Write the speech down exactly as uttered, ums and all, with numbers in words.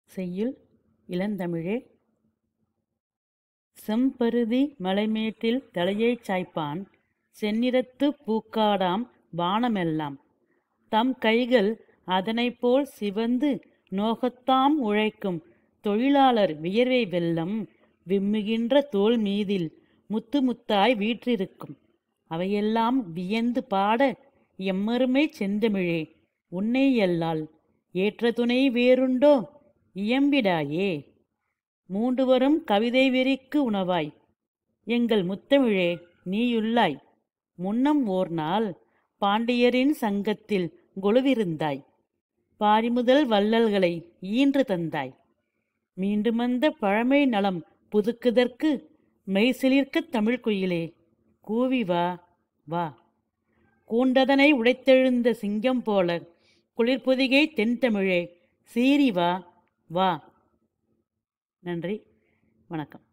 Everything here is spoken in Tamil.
செய்யுள் இளந்தமிழே. செம்பருதி மலைமேட்டில் தலையைச் சாய்ப்பான், செந்நிறத்துப் பூக்காடாம் வானமெல்லாம். தம் கைகள் அதனைப்போல் சிவந்து நோகத்தாம் உழைக்கும் தொழிலாளர் வியர்வை வெள்ளம் விம்முகின்ற தோள் மீதில் முத்து முத்தாய் வீற்றிருக்கும். அவையெல்லாம் வியந்து பாட, எம்மருமைச் செந்தமிழே, உன்னையல்லால் ஏற்ற துணை வேறுண்டோ? இயம்பிடாயே. மூண்டுவரும் கவிதை வெறிக்கு உணவாய் எங்கள் முத்தமிழே நீயுள்ளாய். முன்னம் ஓர் நாள் பாண்டியரின் சங்கத்தில் கொலுவிருந்தாய். பாரிமுதல் வள்ளல்களை ஈன்று தந்தாய். மீண்டுமந்த பழமை நலம் புதுக்குதற்கு மெய்சிலிர்க்கத் தமிழ்க்குயிலே, கூவி வா வா. கூண்டதனை உடைத்தெழுந்த சிங்கம் போல குளிர்பொதிகை தென்தமிழே, சீறி வா வா. நன்றி, வணக்கம்.